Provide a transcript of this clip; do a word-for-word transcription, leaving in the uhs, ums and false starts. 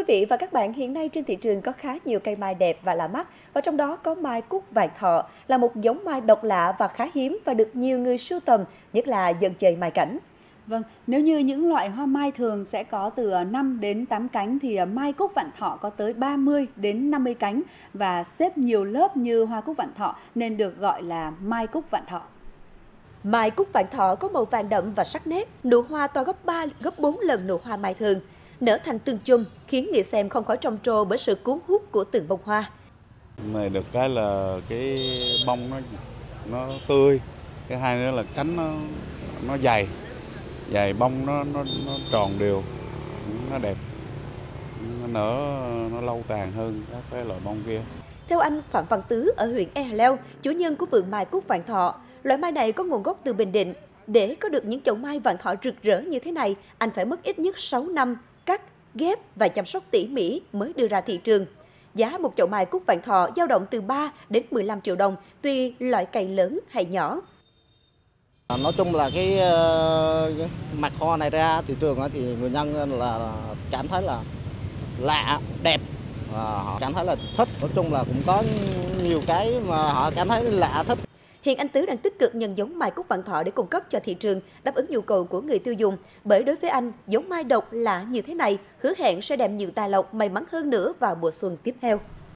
quý vị và các bạn, hiện nay trên thị trường có khá nhiều cây mai đẹp và lạ mắt, và trong đó có mai cúc vạn thọ là một giống mai độc lạ và khá hiếm và được nhiều người sưu tầm, nhất là dân chơi mai cảnh. Vâng, nếu như những loại hoa mai thường sẽ có từ năm đến tám cánh thì mai cúc vạn thọ có tới ba mươi đến năm mươi cánh và xếp nhiều lớp như hoa cúc vạn thọ nên được gọi là mai cúc vạn thọ. Mai cúc vạn thọ có màu vàng đậm và sắc nét, nụ hoa to gấp ba, gấp bốn lần nụ hoa mai thường, nở thành từng chùm khiến người xem không khỏi trầm trồ bởi sự cuốn hút của từng bông hoa. Này được cái là cái bông nó nó tươi, cái hai nữa là cánh nó nó dày, dày bông nó nó nó tròn đều, nó đẹp, nó nở nó lâu tàn hơn các cái loại bông kia. Theo anh Phạm Văn Tứ ở huyện E Hà Leo, chủ nhân của vườn mai cúc vạn thọ, loại mai này có nguồn gốc từ Bình Định. Để có được những chậu mai vạn thọ rực rỡ như thế này, anh phải mất ít nhất sáu năm cắt, ghép và chăm sóc tỉ mỉ mới đưa ra thị trường. Giá một chậu mai cúc vạn thọ dao động từ ba đến mười lăm triệu đồng, tùy loại cây lớn hay nhỏ. Nói chung là cái uh, mặt hoa này ra thị trường thì người dân là cảm thấy là lạ, đẹp, và họ cảm thấy là thích. Nói chung là cũng có nhiều cái mà họ cảm thấy lạ, thích. Hiện anh Tứ đang tích cực nhân giống mai cúc vạn thọ để cung cấp cho thị trường, đáp ứng nhu cầu của người tiêu dùng. Bởi đối với anh, giống mai độc lạ như thế này hứa hẹn sẽ đem nhiều tài lộc, may mắn hơn nữa vào mùa xuân tiếp theo.